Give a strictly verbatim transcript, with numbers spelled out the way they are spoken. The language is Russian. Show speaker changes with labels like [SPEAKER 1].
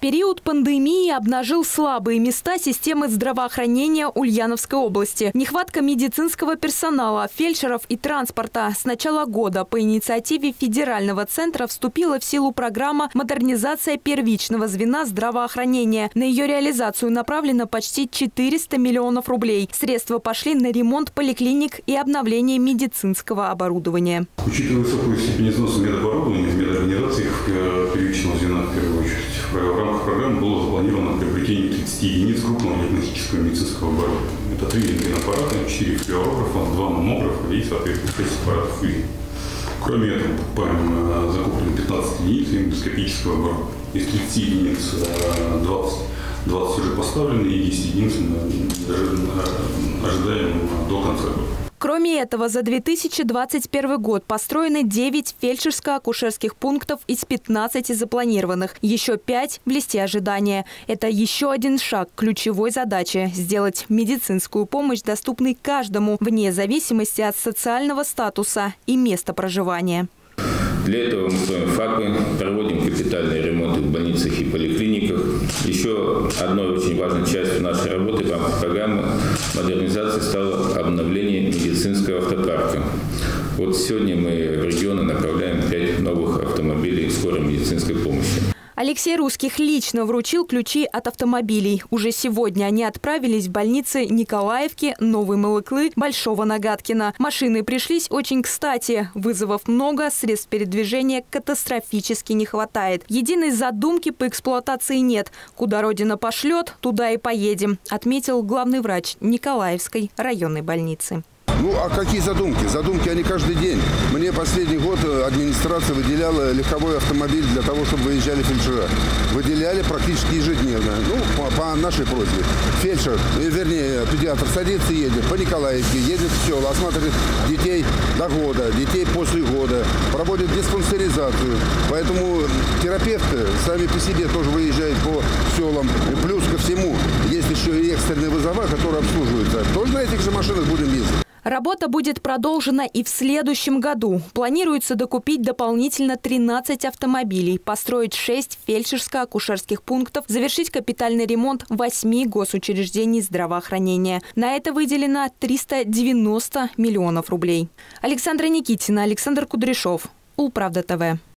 [SPEAKER 1] Период пандемии обнажил слабые места системы здравоохранения Ульяновской области. Нехватка медицинского персонала, фельдшеров и транспорта. С начала года по инициативе Федерального центра вступила в силу программа «Модернизация первичного звена здравоохранения». На ее реализацию направлено почти четыреста миллионов рублей. Средства пошли на ремонт поликлиник и обновление медицинского оборудования.
[SPEAKER 2] Учитывая высокую степень износа медоборудования, медорганизации первичного звена в первую очередь, в рамках программы было запланировано приобретение тридцати единиц крупного диагностического медицинского оборудования. Это три рентгенаппарата, четыре флюорографа, два маммографа и, соответственно, шесть аппаратов УЗИ. Кроме этого, покупаем закуплено пятнадцать единиц эндоскопического оборудования. Из тридцати единиц двадцать, двадцать уже поставлены и десять единиц ожидаем до конца года.
[SPEAKER 1] Кроме этого, за две тысячи двадцать первый год построены девять фельдшерско-акушерских пунктов из пятнадцати запланированных. Еще пять в листе ожидания. Это еще один шаг к ключевой задаче – сделать медицинскую помощь доступной каждому, вне зависимости от социального статуса и места проживания.
[SPEAKER 3] Для этого мы с вами ФАПы проводим капитальные ремонты в больницах и поликлиниках. Еще одной очень важной частью нашей работы в рамках программы модернизации стало обновление медицинского автопарка. Вот сегодня мы в регионы направляем пять новых автомобилей скорой медицинской помощи.
[SPEAKER 1] Алексей Русских лично вручил ключи от автомобилей. Уже сегодня они отправились в больницы Николаевки, Новой Малыклы, Большого Нагаткина. Машины пришлись очень кстати. Вызовов много, средств передвижения катастрофически не хватает. Единой задумки по эксплуатации нет. Куда Родина пошлет, туда и поедем, отметил главный врач Николаевской районной больницы.
[SPEAKER 4] Ну, а какие задумки? Задумки они каждый день. Мне последний год администрация выделяла легковой автомобиль для того, чтобы выезжали фельдшера. Выделяли практически ежедневно. Ну, по, по нашей просьбе. Фельдшер, вернее, педиатр садится и едет по Николаевке, едет в села, осматривает детей до года, детей после года, проводит диспансеризацию. Поэтому терапевты сами по себе тоже выезжают по селам. И плюс ко всему, есть еще и экстренные вызова, которые обслуживаются. Тоже на этих же машинах будем ездить.
[SPEAKER 1] Работа будет продолжена и в следующем году. Планируется докупить дополнительно тринадцать автомобилей, построить шесть фельдшерско-акушерских пунктов, завершить капитальный ремонт восьми госучреждений здравоохранения. На это выделено триста девяносто миллионов рублей. Александра Никитина, Александр Кудряшов. Улправда ТВ.